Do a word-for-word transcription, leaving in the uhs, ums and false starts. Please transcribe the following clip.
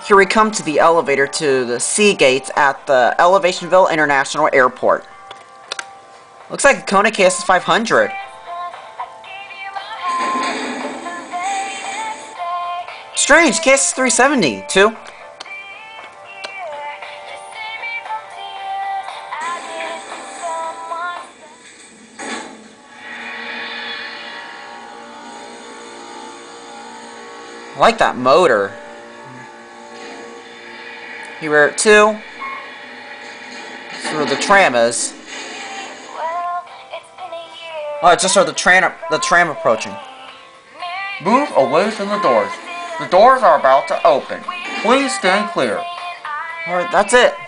Here we come to the elevator to the C gates at the Elevationville International Airport. Looks like a Kone K S S five hundred. Strange, K S S three seventy, too. I like that motor. Here we're at two. That's where the tram is. Oh, it's just where the tram, the tram approaching. Move away from the doors. The doors are about to open. Please stand clear. Alright, that's it.